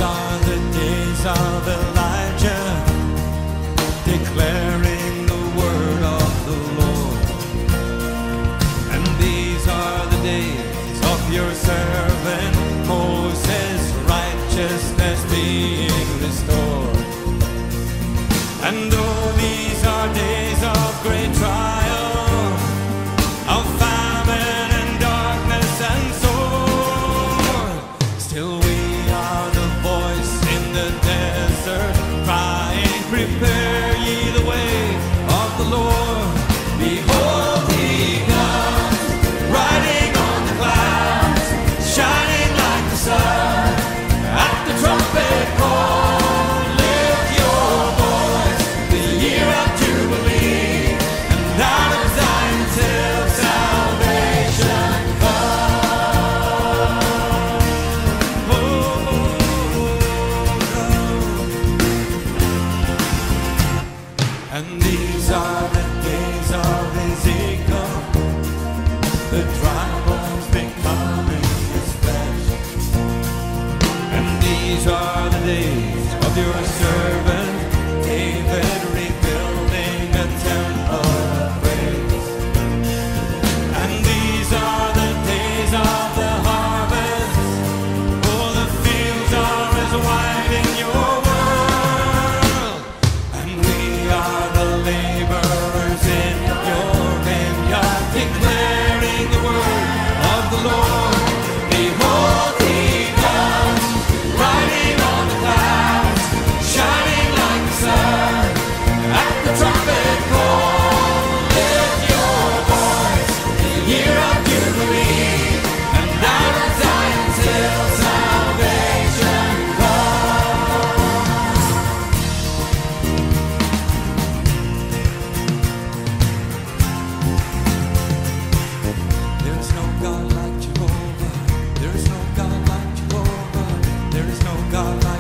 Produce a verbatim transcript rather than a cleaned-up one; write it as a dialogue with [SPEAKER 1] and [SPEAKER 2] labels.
[SPEAKER 1] are the days of Elijah, declaring the word of the Lord. And these are the days of your servant Moses, righteousness being restored. And though these are days of great trial, of famine and darkness and sword, still we are the voice in the desert, crying, prepare ye the way of the Lord. Behold, he comes, riding on the clouds, shining like the sun. At the trumpet call, lift your voice, the year of Jubilee, and out of Zion till salvation comes. Oh, and these are the days of Ezekiel, the dry bones becoming his flesh. And these are the days of your servant David, rebuilding a temple of praise. And these are the days of the harvest, for the fields are as white in your world. And we are the laborers in your vineyard, declaring the word of the Lord. Behold, he comes, riding on the clouds, shining like the sun. At the trumpet call, lift your voice, the year of Jubilee, and out of Zion till salvation comes. There is no God like Jehovah. There is no God like Jehovah. There is no God like